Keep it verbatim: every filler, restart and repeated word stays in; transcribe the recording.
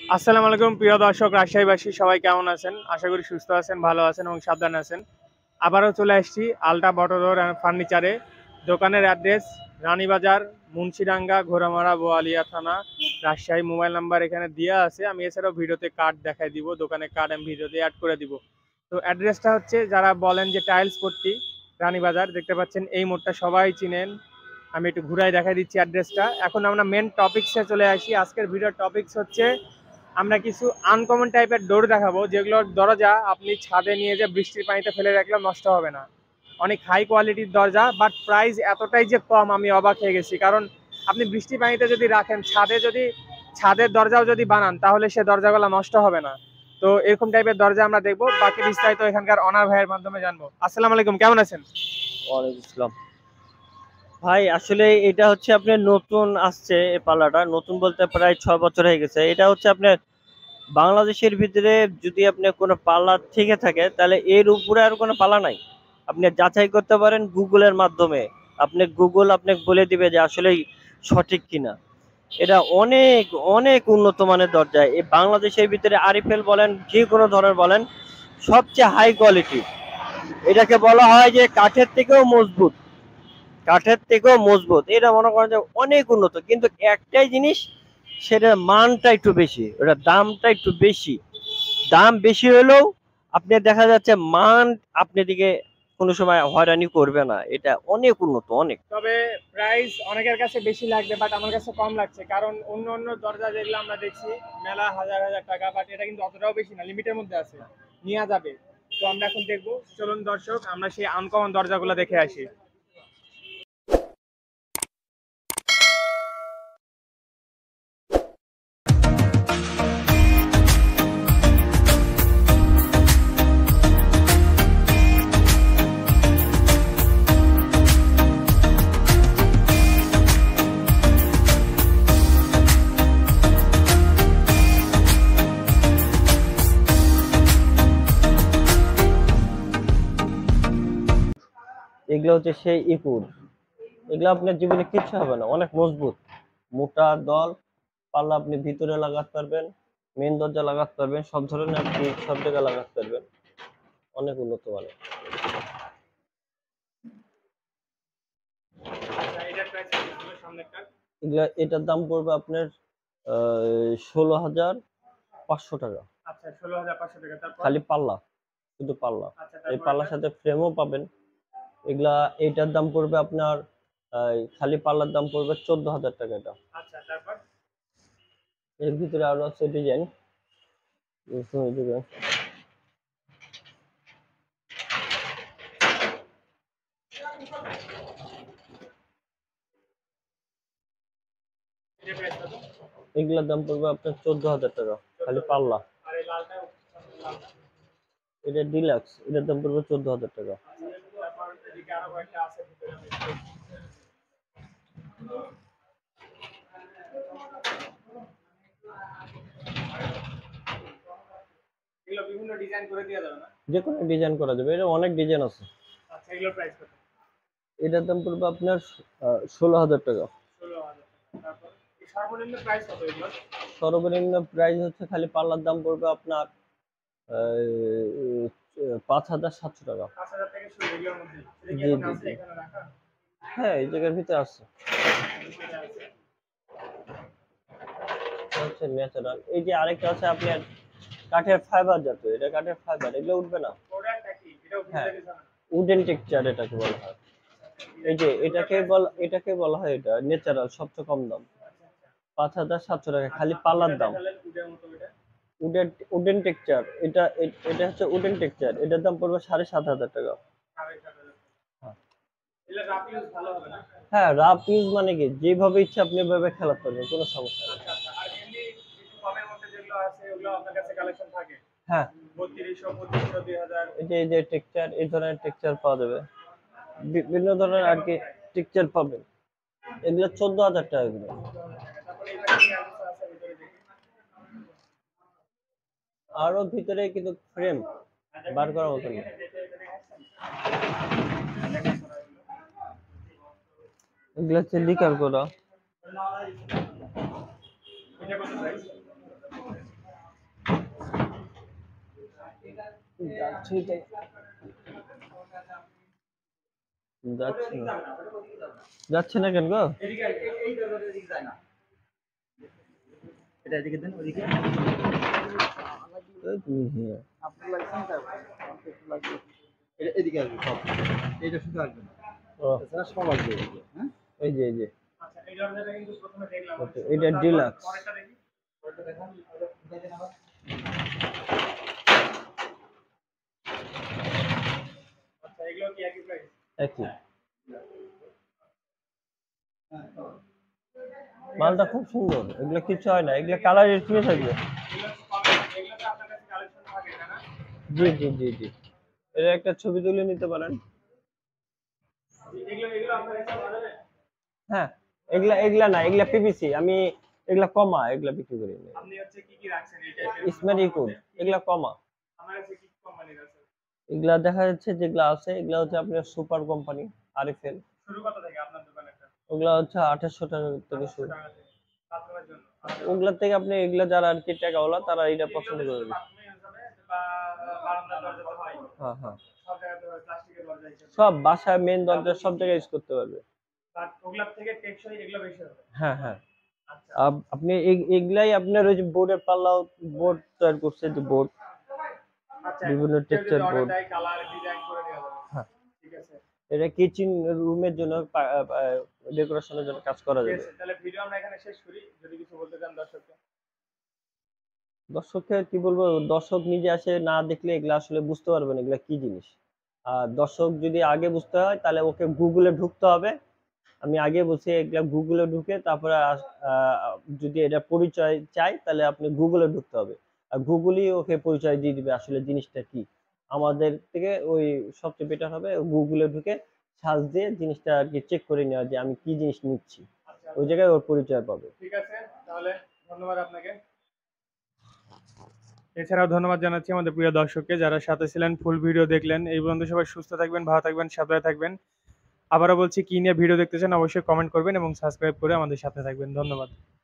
আসসালামু আলাইকুম প্রিয় দর্শক, রাজশাহীবাসী সবাই কেমন আছেন? আশা করি সুস্থ আছেন, ভালো আছেন এবং সাবধানে আছেন। আবারও চলে আসছি আলটা বটদর ফার্নিচারে। দোকানের অ্যাড্রেস রানীবাজার, মুন্সিডাঙ্গা, ঘোড়ামারা, বোয়ালিয়া থানা, রাজশাহী। মোবাইল নাম্বার এখানে দেওয়া আছে। আমি এছাড়াও ভিডিওতে কার্ড দেখাই দিব, দোকানের কার্ড আমি ভিডিওতে অ্যাড করে দিব। তো অ্যাড্রেসটা হচ্ছে, যারা বলেন যে টাইলস পট্টি, রানীবাজার দেখতে পাচ্ছেন এই মোড়টা সবাই চিনেন। আমি একটু ঘুরাই দেখাই দিচ্ছি অ্যাড্রেসটা। এখন আমরা মেন টপিকসে চলে আসি। আজকের ভিডিওর টপিকস হচ্ছে, আমরা কিছু আনকমন টাইপের ডোর দেখাবো, যেগুলোর দরজা আপনি ছাদে নিয়ে যে বৃষ্টির পানিতে ফেলে রাখলেও নষ্ট হবে না। অনেক হাই কোয়ালিটির দরজা, বাট প্রাইস এতটাই যে কম, আমি অবাক হয়ে গেছি। কারণ আপনি বৃষ্টির পানিতে যদি রাখেন, ছাদে যদি ছাদের দরজাও যদি বানান, তাহলে সে দরজাগুলো নষ্ট হবে না। তো এরকম টাইপের দরজা আমরা দেখবো। বাকি বিস্তারিত এখানকার অনার ভাইয়ের মাধ্যমে জানবো। আসসালামু আলাইকুম, কেমন আছেন? ওয়ালাইকুম আসসালাম। ভাই আসলে এটা হচ্ছে আপনার নতুন আসছে, এই পাল্লাটা নতুন বলতে প্রায় ছয় বছর হয়ে গেছে। এটা হচ্ছে আপনার বাংলাদেশের ভিতরে যদি আপনার কোনো পাল্লা থেকে থাকে, তাহলে এর উপরে আর কোনো পাল্লা নাই। আপনি যাচাই করতে পারেন গুগলের মাধ্যমে। আপনি গুগল আপনাকে বলে দিবে যে আসলে সঠিক কিনা। এটা অনেক অনেক উন্নত মানের দরজা। এই বাংলাদেশের ভিতরে আরিফেল বলেন, যে কোনো ধরনের বলেন, সবচেয়ে হাই কোয়ালিটি। এটাকে বলা হয় যে কাঠের থেকেও মজবুত, কাঠের থেকেও মজবুত। এটা মনে করেন যে অনেক উন্নত, কিন্তু একটাই জিনিস, সেটার মানটা একটু বেশি, ওটার দামটা একটু বেশি। দাম বেশি হলেও আপনি দেখা যাচ্ছে মান আপনি দিকে কোনো সময় হয়রানি করবে না। এটা অনেক উন্নত, অনেক। তবে প্রাইস অনেকের কাছে বেশি লাগবে, বাট আমার কাছে কম লাগছে। কারণ অন্য অন্য দরজা যেগুলো আমরা দেখছি মেলা হাজার হাজার টাকা, বাট এটা কিন্তু অতটাও বেশি না, লিমিটের মধ্যে আছে, নেওয়া যাবে। তো আমরা এখন দেখবো, চলুন দর্শক আমরা সেই আনকমন দরজাগুলো দেখে আসি। এগুলো হচ্ছে সেই ইকুর। এগুলো আপনার জীবনে কিচ্ছু হবে না, অনেক মজবুত, মোটা দল। পাল্লা আপনি ভিতরে লাগাতে পারবেন, মেন দরজা লাগাতে পারবেন, সব ধরনের আপনি সব জায়গায় লাগাতে পারবেন। অনেক উন্নত মানের। আচ্ছা, এটার প্রাইস কত ছিল সামনেরটা? এগুলা এটার দাম পড়বে আপনার ষোলো হাজার পাঁচশো টাকা। আচ্ছা, ষোলো হাজার পাঁচশো টাকা। তারপর? খালি পাল্লা, শুধু পাল্লা। আচ্ছা, এই তারপর পাল্লার এটা? সাথে ফ্রেমও পাবেন। এগুলা এইটার দাম পড়বে আপনার আহ, খালি পাল্লার দাম পড়বে চোদ্দ হাজার টাকা এটা। আচ্ছা, তারপর? এর ভিতরে আরো আছে ডিজাইন। এটার প্রাইস কত? এগুলার দাম পড়বে আপনার চোদ্দ হাজার টাকা, খালি পাল্লা। আর এই লালটা? লালটা? এটা ডিলাক্স, এটার দাম পড়বে চোদ্দ হাজার টাকা। তারপর এদিকে আরো কয়েকটা আছে ভিতরে, আমি একটু দেখি। এগুলো বিভিন্ন ডিজাইন করে দেওয়া যাবে না? যে কোনো ডিজাইন করা যাবে, এটা অনেক ডিজাইন আছে। আচ্ছা, এগুলোর প্রাইস কত? এটার দাম পড়বে আপনার ষোলো হাজার টাকা। ষোলো হাজার। তারপর এই সর্বনিম্ন প্রাইস কত এগুলোর? সর্বনিম্ন প্রাইস হচ্ছে খালি পাল্লার দাম পড়বে আপনার আহ, পাঁচ হাজার সাতশো টাকা। পাঁচ হাজার থেকে শুরু এগুলোর মধ্যে? এটা কি জি এখন জি আছে জি। এখানে রাখা? হ্যাঁ, এই জায়গার ভিতরে আছে। এটা আছে। এটা হচ্ছে ন্যাচারাল। এই যে আরেকটা আছে আপনার কাঠের ফাইবার জাতীয়, এটা কাঠের ফাইবার, এগুলো উঠবে না। প্রোডাক্টটা কি? এটাও হ্যাঁ, ভিজে গেছে না? উডেন টেক্সচার এটাকে বলা হয়। এই যে এটাকে বলা এটাকে বলা হয় এটা ন্যাচারাল, সবচেয়ে কম দাম, পাঁচ হাজার সাতশো টাকা খালি পাল্লার দাম। উডের মতো এটা? উডেন উডেন টেক্সচার, এটা এ- এটা হচ্ছে উডেন টেক্সচার, এটার দাম পড়বে সাড়ে সাত হাজার টাকা। সাড়ে সাত হাজার। এগুলো রাফ ইউজ ভালো হবে না? হ্যাঁ, রাফ ইউজ মানে কি, যেভাবে ইচ্ছা আপনি এভাবে খেলাতে পারবেন, কোনো সমস্যা নেই। আচ্ছা, আচ্ছা। আর এমনি একটু কমের মধ্যে যেগুলো আছে, ওগুলো আপনার কাছে কালেকশন থাকে? হ্যাঁ, বত্রিশশো, পঁচিশশো, দুই হাজার? এই যে এই যে টেক্সচার, এই ধরনের টেক্সচার পাওয়া যাবে, বিভিন্ন ধরনের আর কি টেক্সচার পাবেন। এগুলো চোদ্দ হাজার টাকা এগুলো। তারপরে এই পাশে আর কিছু আছে ভিতরে দেখি। আরো ভিতরে কিন্তু ফ্রেম বার করার মতো নেই। এগুলো হচ্ছে লিকার করা। এটা কত প্রাইস? যাচ্ছে এটাই যাচ্ছে না যাচ্ছে না কেন গো এটা এদিকে দেন ওদিকে এই তুমি here। আপনার লাগছে না তার একটু লাগবে এটা এদিকে আসবে সব এইটা শুধু আসবে না ও এছাড়া সব আসবে এদিকে হ্যাঁ এই যে এই যে আচ্ছা এই দরজাটা কিন্তু প্রথমে দেখলাম ওকে, এটা ডিলাক্স পরেরটা দেখি ওটা দেখান ওটা দেন আবার আচ্ছা এগুলো কি একই প্রাইস একই মালটা খুব সুন্দর এগুলো কিছু হয় না এগুলো কালার ঠিক থাকবে এগুলো পাবেন এগুলো তো আপনার কাছে কালেকশন থাকে তাই না জি জি জি জি এর একটা ছবি তুলে নিতে পারেন এগুলো এগুলো আপনার কাছে পাওয়া যাবে হ্যাঁ এগুলা এগুলা না এগুলা পিভিসি আমি এগুলা কমা এগুলা বিক্রি করি না আপনি হচ্ছে কি কি রাখছেন এই টাইপের স্মার্ট ইকুড এগুলা কমা আমার কাছে কি কোম্পানির আছে এগুলা দেখা যাচ্ছে যেগুলা আছে এগুলা হচ্ছে আপনার সুপার কোম্পানি আরএফএল শুরু কত থেকে আপনার দোকানেরটা ওগুলা হচ্ছে আঠাশশো টাকা থেকে শুরু টাকা থেকে বাথরুমের জন্য ওগুলা থেকে আপনি এগুলা যারা আর কি টাকাওয়ালা তারা এটা পছন্দ করবে বাথরুমে ইউজ হবে বা বারান্দার দরজা তো হয় হ্যাঁ হ্যাঁ সব জায়গাতে হয় প্লাস্টিকের দরজা হিসেবে সব বাসায় মেন দরজা সব জায়গায় ইউজ করতে পারবে বাট ওগুলার থেকে টেকসই এগুলো বেশি হবে হ্যাঁ হ্যাঁ আচ্ছা আপ- আপনি এগ- এগুলাই আপনার ওই যে বোর্ডের পাল্লাও বোর্ড তৈরি করছে যে বোর্ড আচ্ছা বিভিন্ন কেউ যদি টেক্সচার অর্ডার বোর্ড দেয় কালার ডিজাইন করে দেওয়া যাবে হ্যাঁ ঠিক আছে এটা কিচেন রুমের জন্য ডেকোরেশনের জন্য কাজ করা ঠিক যাবে আছে তাহলে ভিডিও আমরা এখানে শেষ করি যদি কিছু বলতে চান দর্শককে দর্শককে কি বলবো দর্শক নিজে আসে না দেখলে এগুলা আসলে বুঝতে পারবে না এগুলা কি জিনিস আর দর্শক যদি আগে বুঝতে হয় তাহলে ওকে গুগলে ঢুকতে হবে আমি আগে বলছি এগুলা গুগলে ঢুকে তারপরে আস- আহ, যদি এটা পরিচয় চাই তাহলে আপনি গুগলে ঢুকতে হবে আর গুগলই ওকে পরিচয় দিয়ে দিবে আসলে জিনিসটা কি আমাদের থেকে ওই সবচেয়ে বেটার হবে গুগলে ঢুকে সার্চ দিয়ে জিনিসটা আর কি চেক করে নেওয়া যে আমি কি জিনিস নিচ্ছি আচ্ছা ওই জায়গায় ওর পরিচয় পাবে ঠিক আছে তাহলে ধন্যবাদ আপনাকে এছাড়াও ধন্যবাদ জানাচ্ছি আমাদের প্রিয় দর্শককে যারা সাথে ছিলেন ফুল ভিডিও দেখলেন এই পর্যন্ত সবাই সুস্থ থাকবেন ভালো থাকবেন সাবধানে থাকবেন আবারও বলছি কি নিয়ে ভিডিও দেখতে চান অবশ্যই কমেন্ট করবেন এবং সাবস্ক্রাইব করে আমাদের সাথে থাকবেন ধন্যবাদ